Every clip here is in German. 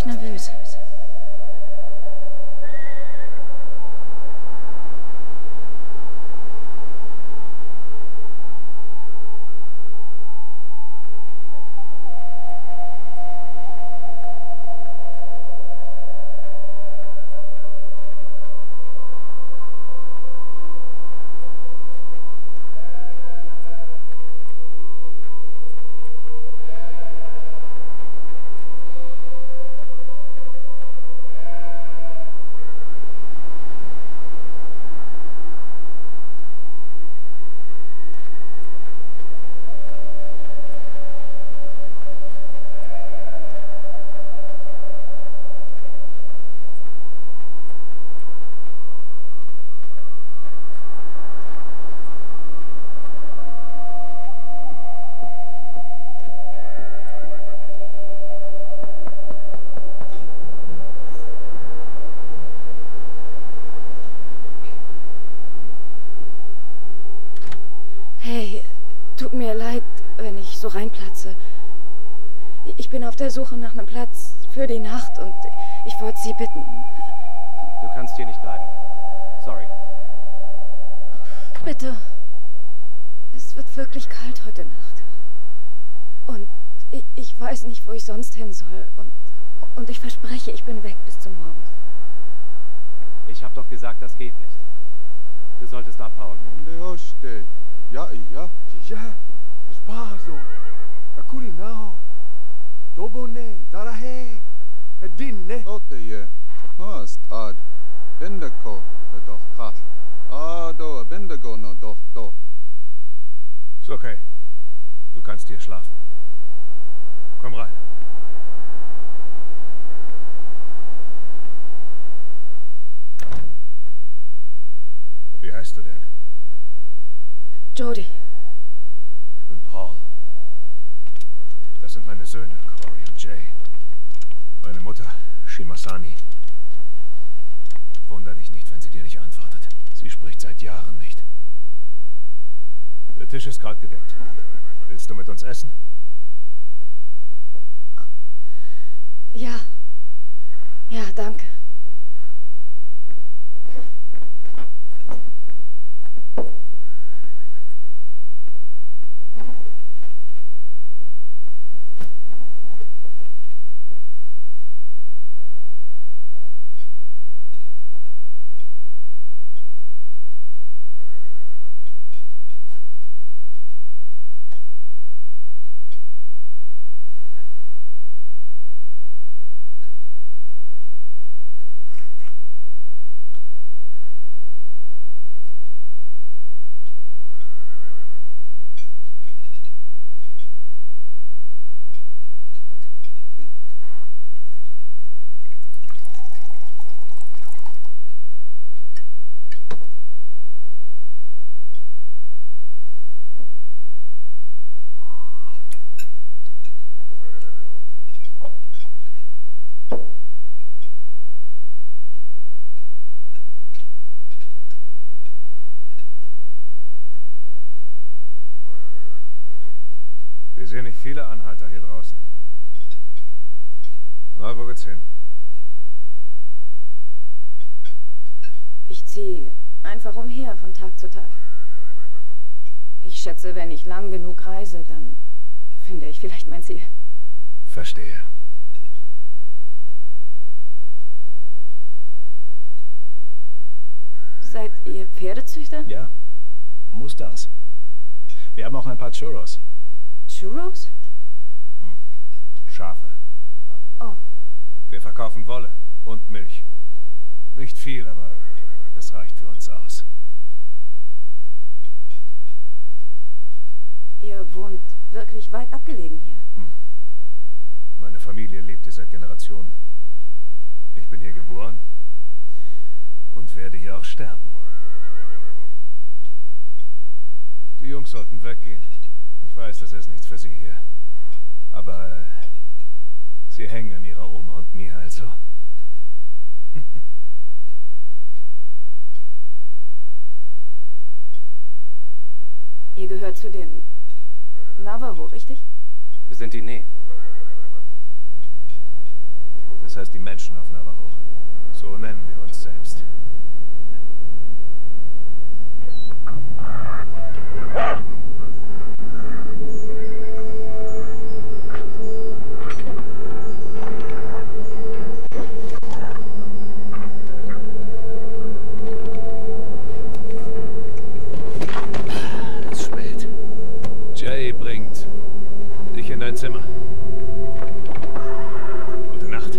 ziemlich nervös. Hey, tut mir leid, wenn ich so reinplatze. Ich bin auf der Suche nach einem Platz für die Nacht und ich wollte Sie bitten. Du kannst hier nicht bleiben. Sorry. Bitte. Es wird wirklich kalt heute Nacht. Und ich weiß nicht, wo ich sonst hin soll. Und ich verspreche, ich bin weg bis zum Morgen. Ich hab doch gesagt, das geht nicht. Du solltest abhauen. Ja, es war so. Akuri naho. Dobone, darahe. Dinne. Ote Satnas ad. Bindako, doch krass. Do, Bindago no doch do. Ist okay. Du kannst hier schlafen. Komm rein. Wie heißt du denn? Jody. Ich bin Paul. Das sind meine Söhne, Corey und Jay. Meine Mutter, Shimasani. Wunder dich nicht, wenn sie dir nicht antwortet. Sie spricht seit Jahren nicht. Der Tisch ist gerade gedeckt. Willst du mit uns essen? Ja. Ja, danke. Wir sehen nicht viele Anhalter hier draußen. Na, wo geht's hin? Ich ziehe einfach umher von Tag zu Tag. Ich schätze, wenn ich lang genug reise, dann finde ich vielleicht mein Ziel. Verstehe. Seid ihr Pferdezüchter? Ja, muss das. Wir haben auch ein paar Churros. Churros? Schafe. Oh. Wir verkaufen Wolle und Milch. Nicht viel, aber es reicht für uns aus. Ihr wohnt wirklich weit abgelegen hier. Meine Familie lebt hier seit Generationen. Ich bin hier geboren und werde hier auch sterben. Die Jungs sollten weggehen. Ich weiß, das ist nichts für sie hier. Aber sie hängen an ihrer Oma und mir also. Ihr gehört zu den Navajo, richtig? Wir sind die Nee. Das Das heißt die Menschen auf Navajo. So nennen wir uns selbst. Es ist spät. Jay bringt dich in dein Zimmer. Gute Nacht.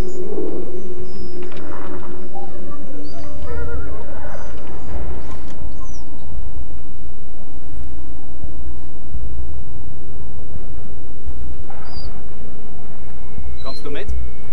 Kommst du mit?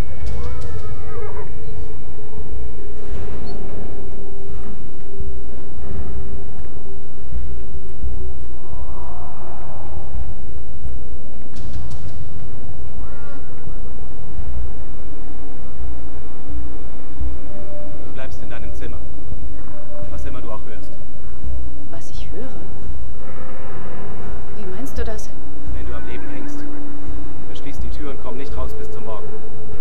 Du bleibst in deinem Zimmer. Was immer du auch hörst. Was ich höre? Wie meinst du das? Wenn du am Leben hängst, verschließ die Tür und komm nicht raus bis zum Morgen.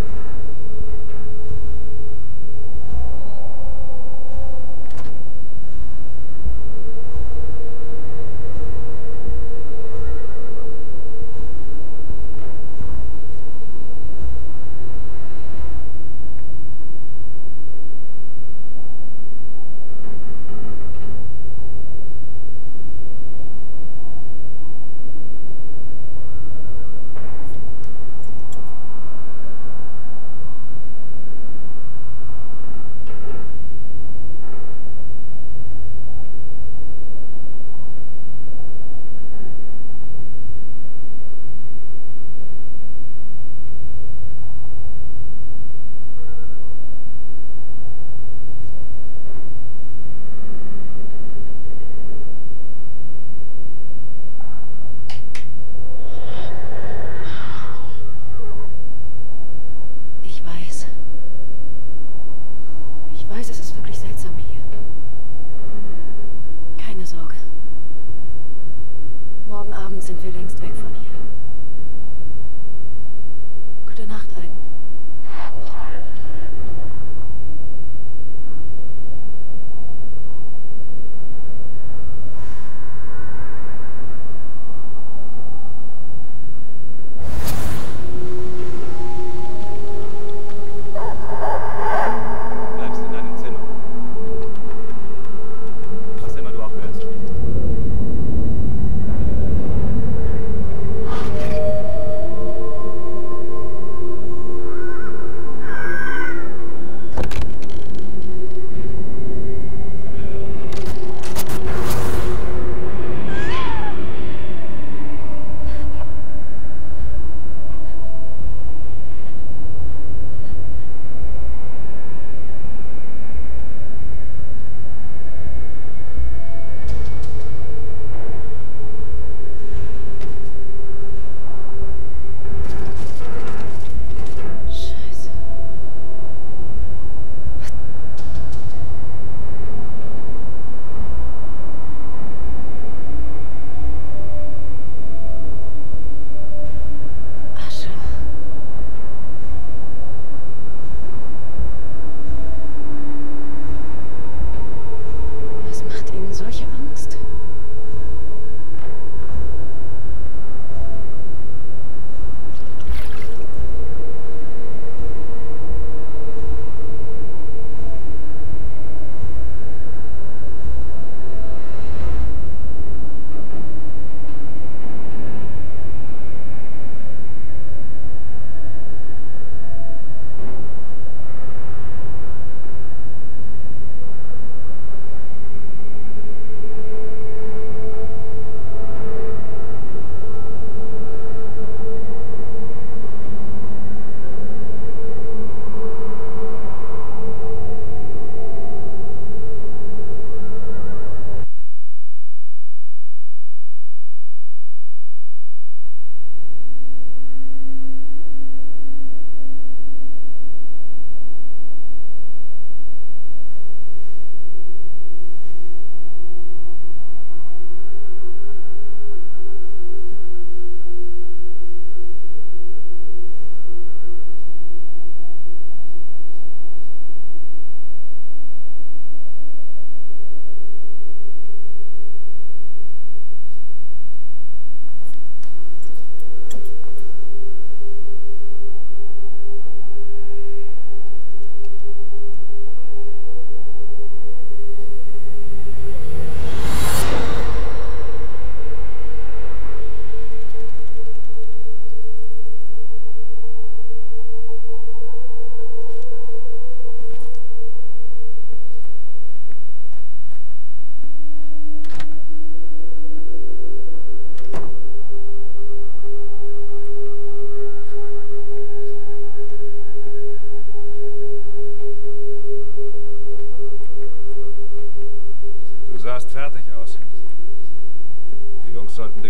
Ich weiß. Ich weiß, es ist wirklich seltsam hier. Keine Sorge. Morgen Abend sind wir längst weg von hier. Gute Nacht, Aiden. Du bleibst in deinem Zimmer. Was immer du auch hörst.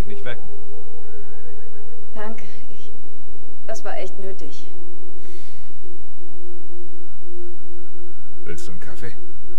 nicht wecken. Danke. Das war echt nötig. Willst du einen Kaffee?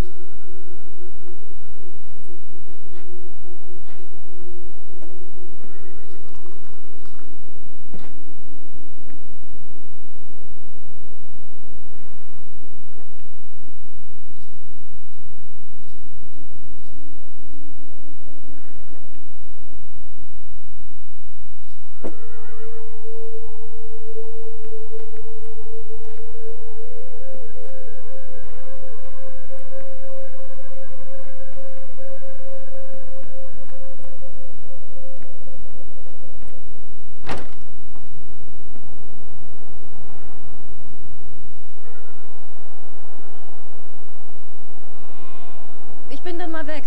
Ich bin dann mal weg.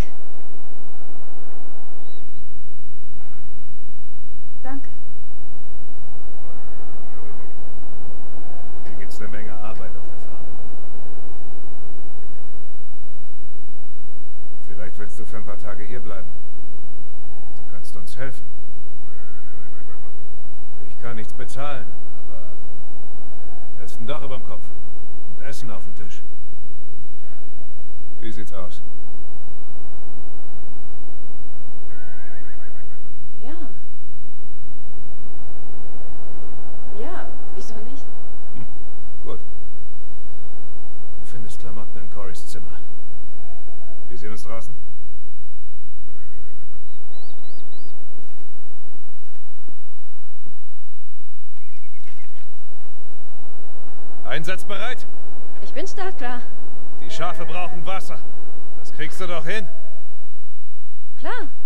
Danke. Hier gibt's eine Menge Arbeit auf der Farm. Vielleicht willst du für ein paar Tage hier bleiben. Du kannst uns helfen. Ich kann nichts bezahlen, aber es ist ein Dach überm Kopf und Essen auf dem Tisch. Wie sieht's aus? Ja. Ja, wieso nicht? Gut. Du findest Klamotten in Corys Zimmer. Wir sehen uns draußen. Einsatzbereit? Ich bin startklar. Die Schafe brauchen Wasser. Das kriegst du doch hin. Klar.